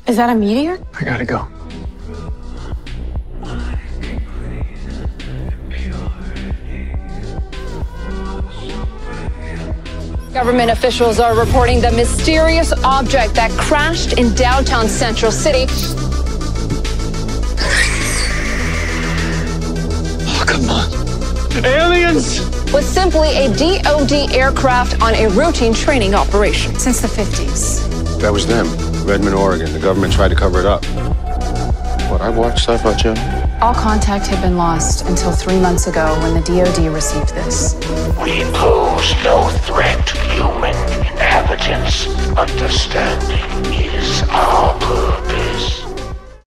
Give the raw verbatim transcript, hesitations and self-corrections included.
Is that a meteor? I gotta go. Government officials are reporting the mysterious object that crashed in downtown Central City. Oh, come on. Aliens! Was simply a D O D aircraft on a routine training operation. Since the fifties. That was them. Redmond, Oregon. The government tried to cover it up. What, I watched Sci-Fi Channel? All contact had been lost until three months ago when the D O D received this. We pose no threat to human inhabitants. Understanding is our purpose.